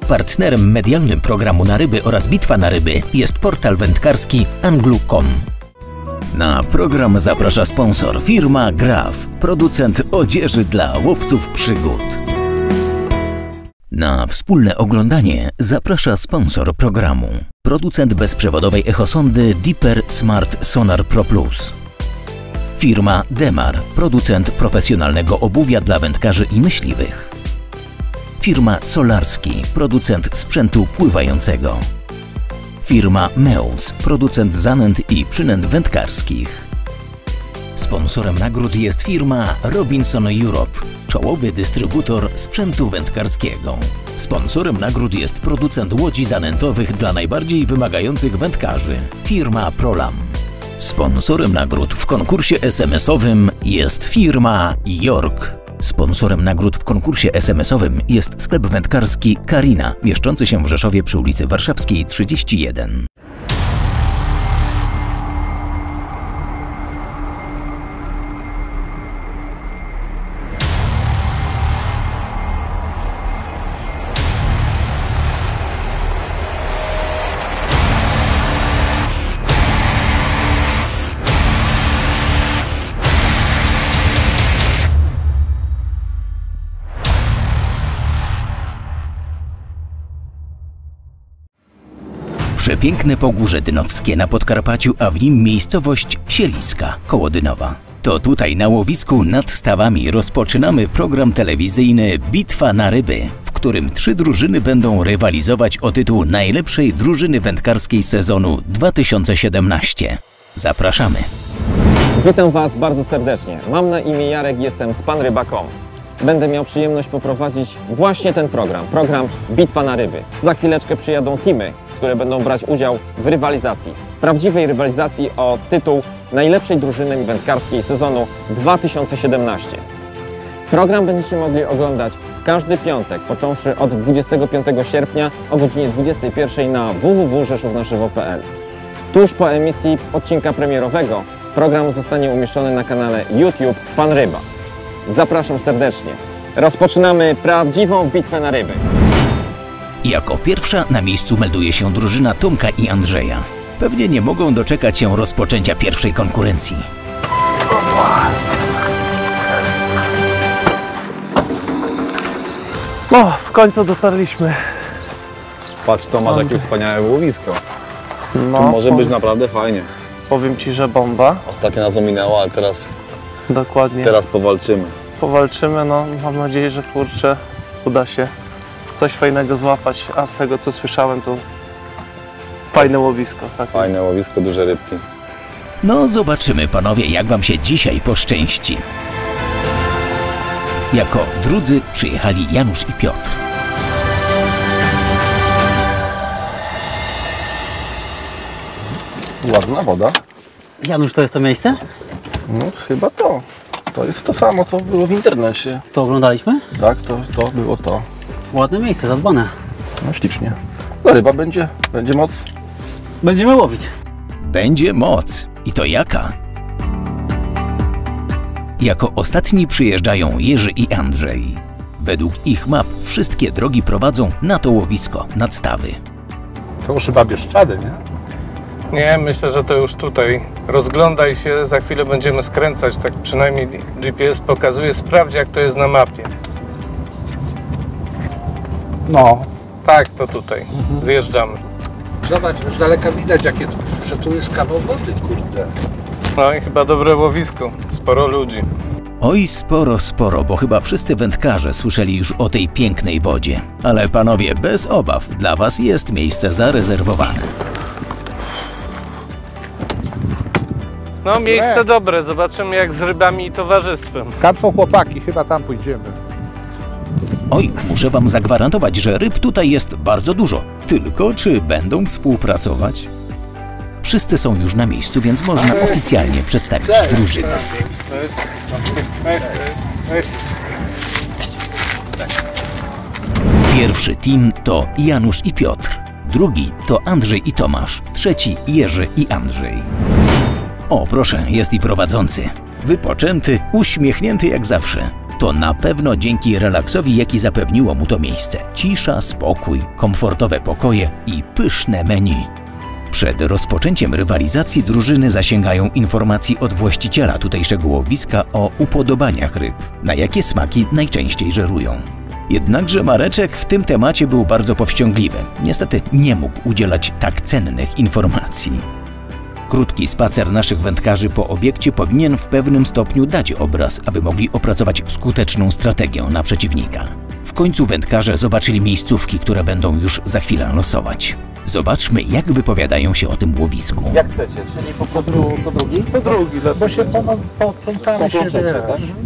Partnerem medialnym programu Na Ryby oraz Bitwa na Ryby jest portal wędkarski Anglu.com. Na program zaprasza sponsor firma Graf, producent odzieży dla łowców przygód. Na wspólne oglądanie zaprasza sponsor programu, producent bezprzewodowej echosondy Deeper Smart Sonar Pro Plus. Firma Demar, producent profesjonalnego obuwia dla wędkarzy i myśliwych. Firma Solarski, producent sprzętu pływającego. Firma Meus, producent zanęt i przynęt wędkarskich. Sponsorem nagród jest firma Robinson Europe, czołowy dystrybutor sprzętu wędkarskiego. Sponsorem nagród jest producent łodzi zanętowych dla najbardziej wymagających wędkarzy, firma Prolam. Sponsorem nagród w konkursie SMS-owym jest firma York. Sponsorem nagród w konkursie SMS-owym jest sklep wędkarski Karina, mieszczący się w Rzeszowie przy ulicy Warszawskiej 31. Przepiękne Pogórze Dynowskie na Podkarpaciu, a w nim miejscowość Sieliska koło Dynowa. To tutaj na łowisku nad stawami rozpoczynamy program telewizyjny Bitwa na Ryby, w którym 3 drużyny będą rywalizować o tytuł najlepszej drużyny wędkarskiej sezonu 2017. Zapraszamy! Witam Was bardzo serdecznie. Mam na imię Jarek, jestem z panryba.com. Będę miał przyjemność poprowadzić właśnie ten program Bitwa na Ryby. Za chwileczkę przyjadą teamy, które będą brać udział w rywalizacji. Prawdziwej rywalizacji o tytuł najlepszej drużyny wędkarskiej sezonu 2017. Program będziecie mogli oglądać w każdy piątek, począwszy od 25 sierpnia o godzinie 21 na www.rzeszównażywo.pl. Tuż po emisji odcinka premierowego program zostanie umieszczony na kanale YouTube Pan Ryba. Zapraszam serdecznie. Rozpoczynamy prawdziwą bitwę na ryby. Jako pierwsza na miejscu melduje się drużyna Tomka i Andrzeja. Pewnie nie mogą doczekać się rozpoczęcia pierwszej konkurencji. O, w końcu dotarliśmy. Patrz, to masz jakie wspaniałe łowisko. No, Tu może być naprawdę fajnie. Powiem Ci, że bomba. Ostatnio nas ominęło, ale teraz powalczymy. Powalczymy, no mam nadzieję, że kurczę, uda się coś fajnego złapać, a z tego co słyszałem to fajne łowisko. Tak? Fajne łowisko, duże rybki. No zobaczymy panowie, jak wam się dzisiaj poszczęści. Jako drudzy przyjechali Janusz i Piotr. Ładna woda. Janusz, to jest to miejsce? No chyba to. To jest to samo, co było w internecie. To oglądaliśmy? Tak, to było to. Ładne miejsce, zadbane. No ślicznie. No ryba będzie moc. Będziemy łowić. Będzie moc. I to jaka? Jako ostatni przyjeżdżają Jerzy i Andrzej. Według ich map wszystkie drogi prowadzą na to łowisko, nad stawy. To już chyba Bieszczady, nie? Nie, myślę, że to już tutaj. Rozglądaj się, za chwilę będziemy skręcać, tak przynajmniej GPS pokazuje. Sprawdź, jak to jest na mapie. No. Tak, to tutaj. Zjeżdżamy. Zobacz, z daleka widać, że tu jest kawał wody, kurde. No i chyba dobre łowisko. Sporo ludzi. Oj, sporo, bo chyba wszyscy wędkarze słyszeli już o tej pięknej wodzie. Ale panowie, bez obaw, dla was jest miejsce zarezerwowane. No, miejsce dobre. Zobaczymy, jak z rybami i towarzystwem. Tam są chłopaki, chyba tam pójdziemy. Oj, muszę wam zagwarantować, że ryb tutaj jest bardzo dużo. Tylko czy będą współpracować? Wszyscy są już na miejscu, więc można oficjalnie przedstawić drużynę. Pierwszy team to Janusz i Piotr. Drugi to Andrzej i Tomasz. Trzeci Jerzy i Andrzej. O, proszę, jest i prowadzący. Wypoczęty, uśmiechnięty jak zawsze. To na pewno dzięki relaksowi, jaki zapewniło mu to miejsce. Cisza, spokój, komfortowe pokoje i pyszne menu. Przed rozpoczęciem rywalizacji drużyny zasięgają informacji od właściciela tutejszego łowiska o upodobaniach ryb, na jakie smaki najczęściej żerują. Jednakże Mareczek w tym temacie był bardzo powściągliwy. Niestety nie mógł udzielać tak cennych informacji. Krótki spacer naszych wędkarzy po obiekcie powinien w pewnym stopniu dać obraz, aby mogli opracować skuteczną strategię na przeciwnika. W końcu wędkarze zobaczyli miejscówki, które będą już za chwilę losować. Zobaczmy, jak wypowiadają się o tym łowisku. Jak chcecie, czyli po prostu co drugi? To drugi, Bo się poplątamy się, że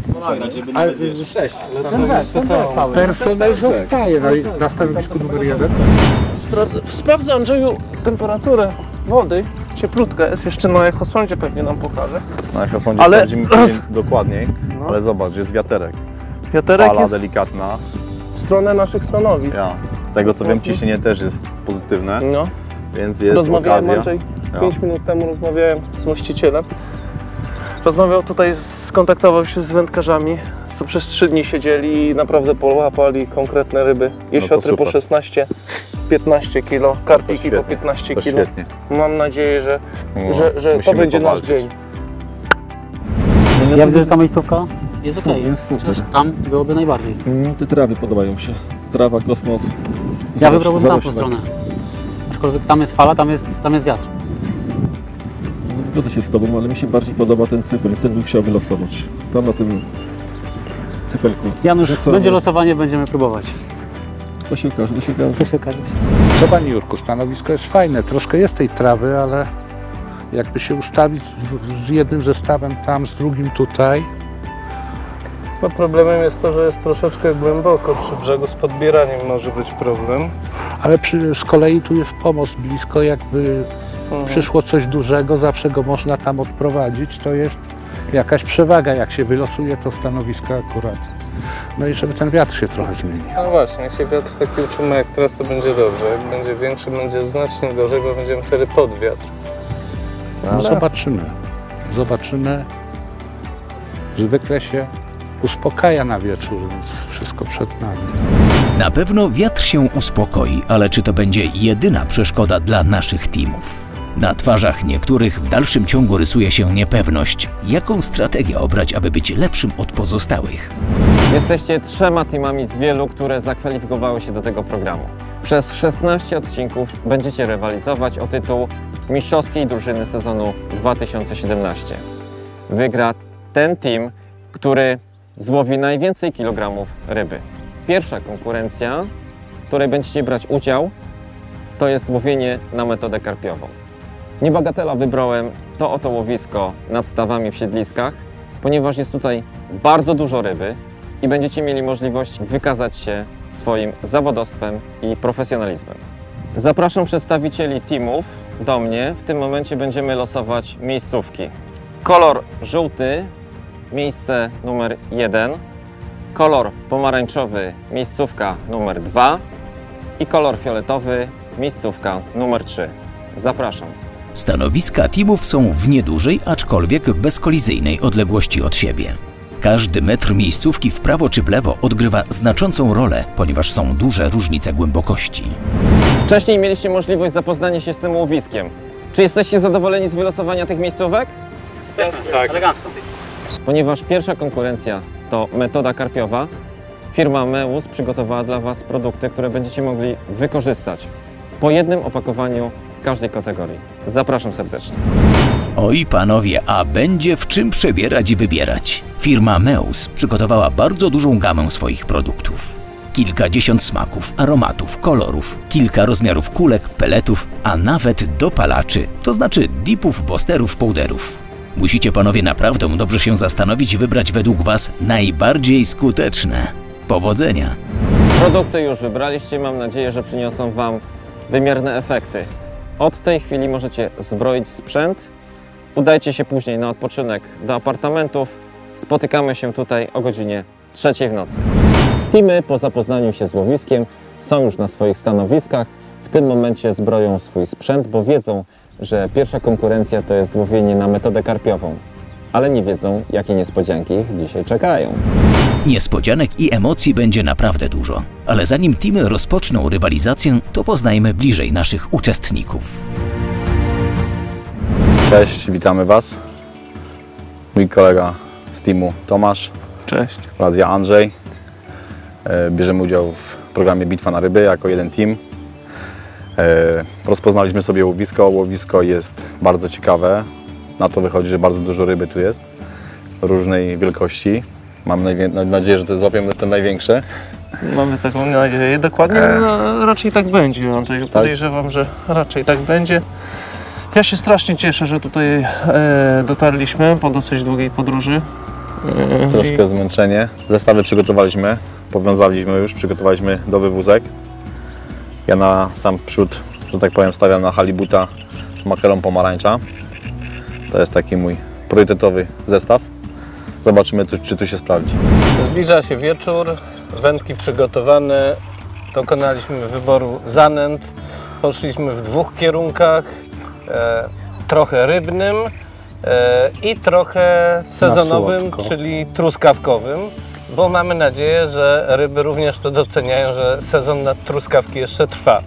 personel zostaje na stanowisku numer 1. Sprawdzę, Andrzeju, temperaturę wody. Cieplutka jest, jeszcze na echosondzie pewnie nam pokaże. Na echosondzie Ale sprawdzimy dokładniej, ale zobacz, jest wiaterek. Wiaterek Fala jest delikatna. w stronę naszych stanowisk. Ja. Z tego co wiem, ciśnienie też jest pozytywne, No. więc jest Rozmawiałem, okazja. Andrzej, 5 minut temu rozmawiałem z właścicielem. Rozmawiał tutaj, skontaktował się z wędkarzami, co przez 3 dni siedzieli i naprawdę połapali konkretne ryby. Jesiotry po super. 16-15 kg, karpiki po świetnie, 15 to kg. świetnie. Mam nadzieję, że to musimy będzie nasz powalczyć. dzień. Ja widzę, że ta miejscówka jest okej. jest super. Chociaż tam byłoby najbardziej. Te trawy podobają się. Trawa, kosmos. Ja wybrałbym tamtą zaroślak. stronę. Aczkolwiek tam jest fala, tam jest wiatr. No, zgodzę się z tobą, ale mi się bardziej podoba ten cypel. Ten bym chciał wylosować. Tam na tym cypelku. Janusz, Jak będzie sobie- losowanie, będziemy próbować. To się okaże, to się okaże. Co się okaże? Co panie Jurku, stanowisko jest fajne, troszkę jest tej trawy, ale jakby się ustawić z jednym zestawem tam, z drugim tutaj. No problemem jest to, że jest troszeczkę głęboko przy brzegu, z podbieraniem może być problem. Ale z kolei tu jest pomost blisko, jakby przyszło coś dużego, zawsze go można tam odprowadzić. To jest jakaś przewaga, jak się wylosuje to stanowisko akurat. No i żeby ten wiatr się trochę zmienił. No właśnie, jak się wiatr taki utrzyma jak teraz, to będzie dobrze. Jak będzie większy, będzie znacznie gorzej, bo będziemy wtedy pod wiatr. No zobaczymy. Zobaczymy. Zwykle się uspokaja na wieczór, więc wszystko przed nami. Na pewno wiatr się uspokoi, ale czy to będzie jedyna przeszkoda dla naszych teamów? Na twarzach niektórych w dalszym ciągu rysuje się niepewność. Jaką strategię obrać, aby być lepszym od pozostałych? Jesteście 3 teamami z wielu, które zakwalifikowały się do tego programu. Przez 16 odcinków będziecie rywalizować o tytuł mistrzowskiej drużyny sezonu 2017. Wygra ten team, który złowi najwięcej kilogramów ryby. Pierwsza konkurencja, w której będziecie brać udział, to jest łowienie na metodę karpiową. Niebagatela wybrałem to oto łowisko nad stawami w siedliskach, ponieważ jest tutaj bardzo dużo ryby i będziecie mieli możliwość wykazać się swoim zawodowstwem i profesjonalizmem. Zapraszam przedstawicieli teamów do mnie. W tym momencie będziemy losować miejscówki. Kolor żółty, miejsce numer 1, kolor pomarańczowy, miejscówka numer 2 i kolor fioletowy, miejscówka numer 3. Zapraszam. Stanowiska teamów są w niedużej, aczkolwiek bezkolizyjnej odległości od siebie. Każdy metr miejscówki w prawo czy w lewo odgrywa znaczącą rolę, ponieważ są duże różnice głębokości. Wcześniej mieliście możliwość zapoznania się z tym łowiskiem. Czy jesteście zadowoleni z wylosowania tych miejscówek? Tak. Elegancko. Ponieważ pierwsza konkurencja to metoda karpiowa, firma Meus przygotowała dla Was produkty, które będziecie mogli wykorzystać po jednym opakowaniu z każdej kategorii. Zapraszam serdecznie. Oj panowie, a będzie w czym przebierać i wybierać. Firma Meus przygotowała bardzo dużą gamę swoich produktów. Kilkadziesiąt smaków, aromatów, kolorów, kilka rozmiarów kulek, peletów, a nawet dopalaczy, to znaczy dipów, bosterów, powderów. Musicie panowie naprawdę dobrze się zastanowić i wybrać według Was najbardziej skuteczne. Powodzenia! Produkty już wybraliście, mam nadzieję, że przyniosą Wam wymierne efekty. Od tej chwili możecie zbroić sprzęt. Udajcie się później na odpoczynek do apartamentów. Spotykamy się tutaj o godzinie 3 w nocy. Teamy po zapoznaniu się z łowiskiem są już na swoich stanowiskach. W tym momencie zbroją swój sprzęt, bo wiedzą, że pierwsza konkurencja to jest łowienie na metodę karpiową. Ale nie wiedzą, jakie niespodzianki ich dzisiaj czekają. Niespodzianek i emocji będzie naprawdę dużo, ale zanim teamy rozpoczną rywalizację, to poznajmy bliżej naszych uczestników. Cześć, witamy Was. Mój kolega z teamu Tomasz. Cześć. Oraz ja Andrzej. Bierzemy udział w programie Bitwa na ryby jako jeden team. Rozpoznaliśmy sobie łowisko. Łowisko jest bardzo ciekawe. Na to wychodzi, że bardzo dużo ryby tu jest. Różnej wielkości. Mam nadzieję, że złapiemy te największe. Mamy taką nadzieję. Dokładnie, no, raczej tak będzie, Andrzej. Podejrzewam, że raczej tak będzie. Ja się strasznie cieszę, że tutaj dotarliśmy po dosyć długiej podróży. Troszkę zmęczenie. Zestawy przygotowaliśmy, powiązaliśmy już, przygotowaliśmy do wywózek. Ja na sam przód, że tak powiem, stawiam na halibuta z makrelą pomarańcza. To jest taki mój priorytetowy zestaw. Zobaczymy, czy tu się sprawdzi. Zbliża się wieczór, wędki przygotowane, dokonaliśmy wyboru zanęt, poszliśmy w dwóch kierunkach, trochę rybnym i trochę sezonowym, czyli truskawkowym, bo mamy nadzieję, że ryby również to doceniają, że sezon na truskawki jeszcze trwa.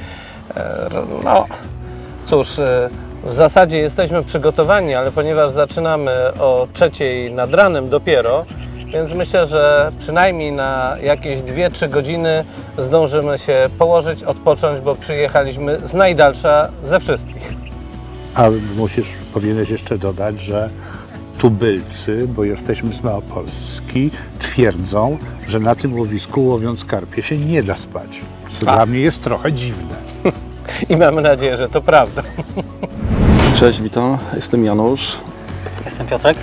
No cóż, w zasadzie jesteśmy przygotowani, ale ponieważ zaczynamy o 3:00 nad ranem dopiero, więc myślę, że przynajmniej na jakieś 2-3 godziny zdążymy się położyć, odpocząć, bo przyjechaliśmy z najdalsza ze wszystkich. A powinieneś jeszcze dodać, że tubylcy, bo jesteśmy z Małopolski, twierdzą, że na tym łowisku łowiąc karpie się nie da spać. Co dla mnie jest trochę dziwne. I mamy nadzieję, że to prawda. Cześć, witam. Jestem Janusz. Jestem Piotrek.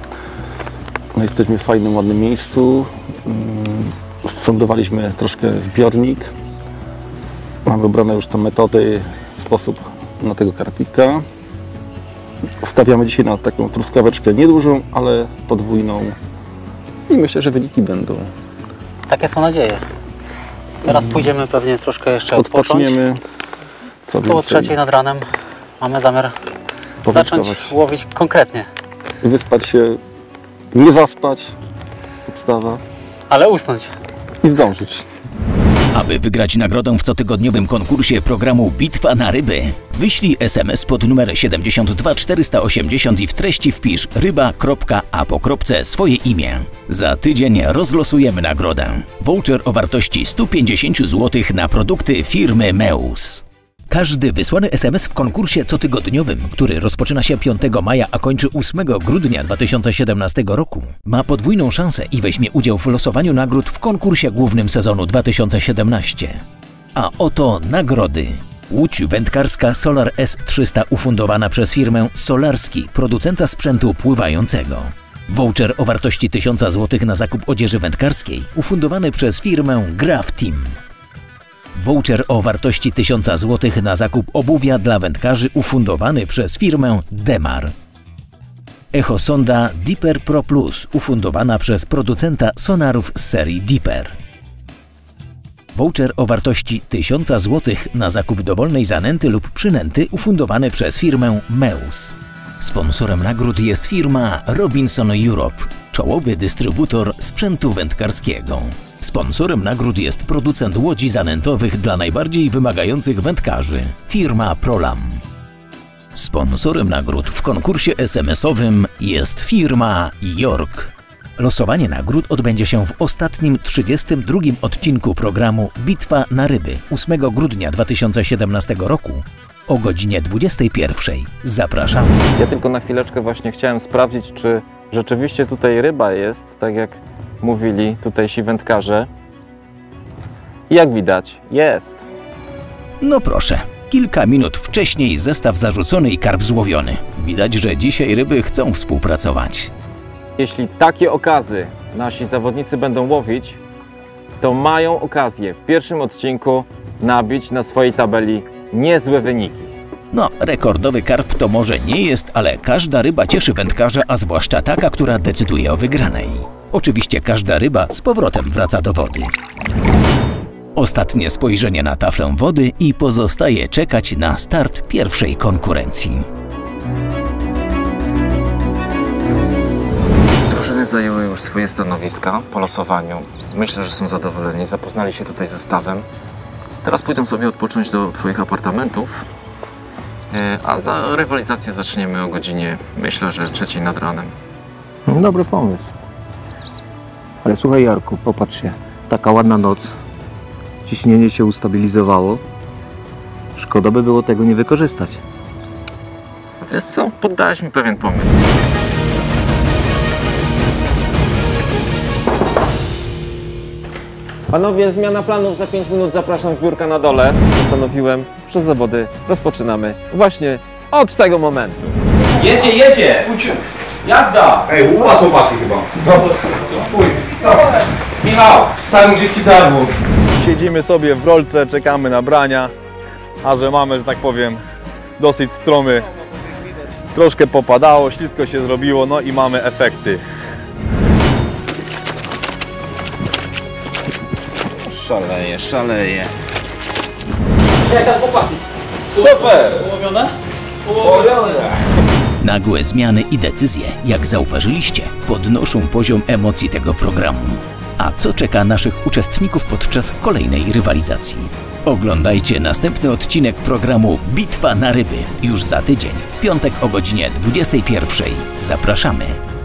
No, jesteśmy w fajnym, ładnym miejscu. Sprzątowaliśmy troszkę zbiornik. Mamy wybrane już tam metody, sposób na tego karpika. Stawiamy dzisiaj na taką truskaweczkę niedużą, ale podwójną. I myślę, że wyniki będą. Takie są nadzieje. Teraz pójdziemy pewnie troszkę jeszcze odpocząć. Odpoczniemy. Koło 3:00 nad ranem mamy zamiar zacząć łowić konkretnie. Wyspać się, nie zaspać, podstawa, Ale usnąć. i zdążyć. Aby wygrać nagrodę w cotygodniowym konkursie programu Bitwa na ryby, wyślij SMS pod numer 72480 i w treści wpisz ryba.a po kropce swoje imię. Za tydzień rozlosujemy nagrodę. Voucher o wartości 150 zł na produkty firmy Meus. Każdy wysłany SMS w konkursie cotygodniowym, który rozpoczyna się 5 maja, a kończy 8 grudnia 2017 roku, ma podwójną szansę i weźmie udział w losowaniu nagród w konkursie głównym sezonu 2017. A oto nagrody. Łódź wędkarska Solar S300 ufundowana przez firmę Solarski, producenta sprzętu pływającego. Voucher o wartości 1000 zł na zakup odzieży wędkarskiej, ufundowany przez firmę Graf Team. Voucher o wartości 1000 zł na zakup obuwia dla wędkarzy ufundowany przez firmę Demar. Echosonda Deeper Pro Plus ufundowana przez producenta sonarów z serii Deeper. Voucher o wartości 1000 zł na zakup dowolnej zanęty lub przynęty ufundowany przez firmę Meus. Sponsorem nagród jest firma Robinson Europe, czołowy dystrybutor sprzętu wędkarskiego. Sponsorem nagród jest producent łodzi zanętowych dla najbardziej wymagających wędkarzy, firma Prolam. Sponsorem nagród w konkursie SMS-owym jest firma York. Losowanie nagród odbędzie się w ostatnim, 32. odcinku programu Bitwa na ryby 8 grudnia 2017 roku o godzinie 21. Zapraszamy. Ja tylko na chwileczkę właśnie chciałem sprawdzić, czy rzeczywiście tutaj ryba jest, tak jak mówili tutejsi wędkarze. Jak widać, jest. No proszę, kilka minut wcześniej zestaw zarzucony i karp złowiony. Widać, że dzisiaj ryby chcą współpracować. Jeśli takie okazy nasi zawodnicy będą łowić, to mają okazję w pierwszym odcinku nabić na swojej tabeli niezłe wyniki. No, rekordowy karp to może nie jest, ale każda ryba cieszy wędkarza, a zwłaszcza taka, która decyduje o wygranej. Oczywiście każda ryba z powrotem wraca do wody. Ostatnie spojrzenie na taflę wody i pozostaje czekać na start pierwszej konkurencji. Drużyny Pary zajęły już swoje stanowiska po losowaniu. Myślę, że są zadowoleni, zapoznali się tutaj ze stawem. Teraz pójdą sobie odpocząć do Twoich apartamentów, a za rywalizację zaczniemy o godzinie, myślę, że 3 nad ranem. Dobry pomysł. Ale słuchaj, Jarku, popatrz się, taka ładna noc, ciśnienie się ustabilizowało. Szkoda by było tego nie wykorzystać. Wiesz co, poddałeś mi pewien pomysł. Panowie, zmiana planów za 5 minut, zapraszam, zbiórka na dole. Postanowiłem, że zawody rozpoczynamy właśnie od tego momentu. Jedzie, jedzie! Jazda! Ej, u was chłopaki chyba. Michał! Tam gdzie ci darmo. Siedzimy sobie w rolce, czekamy na brania, a że mamy, że tak powiem, dosyć stromy. Troszkę popadało, ślisko się zrobiło, no i mamy efekty. Szaleje, szaleje. Jak tam chłopaki? Super! Ułowione? Nagłe zmiany i decyzje, jak zauważyliście, podnoszą poziom emocji tego programu. A co czeka naszych uczestników podczas kolejnej rywalizacji? Oglądajcie następny odcinek programu Bitwa na ryby już za tydzień, w piątek o godzinie 21:00. Zapraszamy!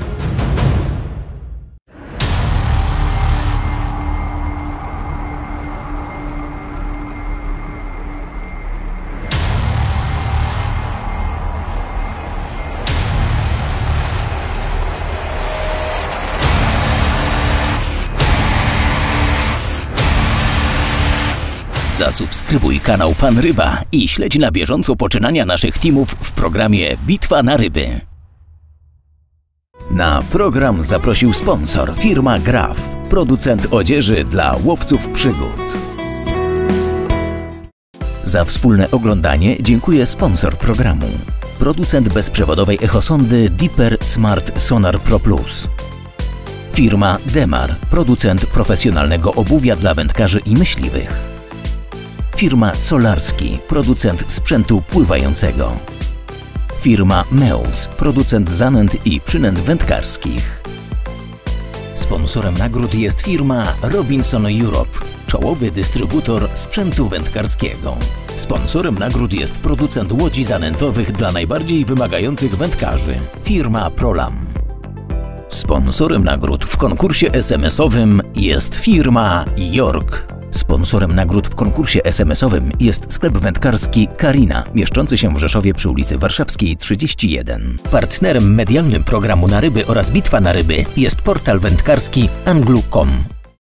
Zasubskrybuj kanał Pan Ryba i śledź na bieżąco poczynania naszych teamów w programie Bitwa na ryby. Na program zaprosił sponsor firma Graf, producent odzieży dla łowców przygód. Za wspólne oglądanie dziękuję sponsor programu. Producent bezprzewodowej echosondy Deeper Smart Sonar Pro Plus. Firma Demar, producent profesjonalnego obuwia dla wędkarzy i myśliwych. Firma Solarski, producent sprzętu pływającego. Firma Meus, producent zanęt i przynęt wędkarskich. Sponsorem nagród jest firma Robinson Europe, czołowy dystrybutor sprzętu wędkarskiego. Sponsorem nagród jest producent łodzi zanętowych dla najbardziej wymagających wędkarzy, firma Prolam. Sponsorem nagród w konkursie SMS-owym jest firma York. Sponsorem nagród w konkursie SMS-owym jest sklep wędkarski Karina, mieszczący się w Rzeszowie przy ulicy Warszawskiej 31. Partnerem medialnym programu Na Ryby oraz Bitwa na Ryby jest portal wędkarski Anglu.com.